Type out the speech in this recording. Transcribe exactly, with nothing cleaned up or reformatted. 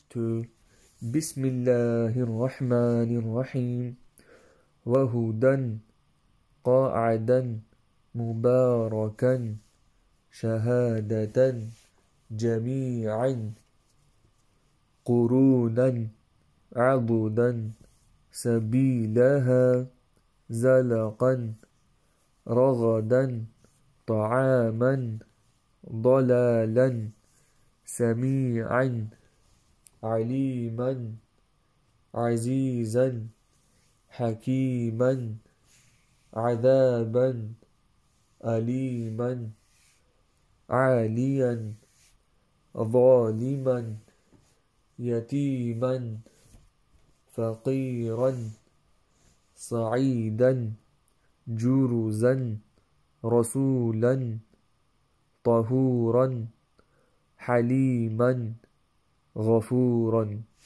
two. Bismillahir Rahmanir Rahim. وهدى قاعدا مباركا شهادة جميعا قرونا عضدا سبيلها زلقا رغدا طعاما ضلالا سميعا عليما عزيزا حكيما عذابا أليما عاليا ظالما يتيما فقيرا صعيدا جرزا رسولا طهورا حليما غفورا.